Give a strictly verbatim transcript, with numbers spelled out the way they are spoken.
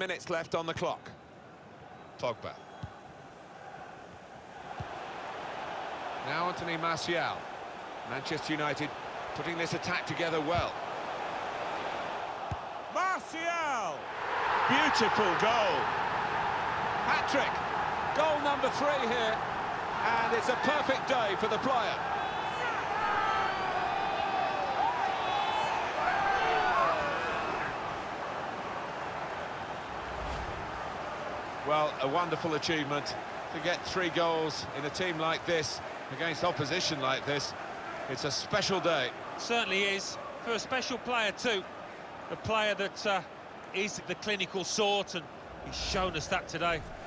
minutes left on the clock. Pogba. Now Anthony Martial. Manchester United putting this attack together well. Martial! Beautiful goal. Hat-trick. Goal number three here. And it's a perfect day for the player. Well, a wonderful achievement to get three goals in a team like this, against opposition like this. It's a special day. Certainly is, for a special player too. A player that uh, is the clinical sort, and he's shown us that today.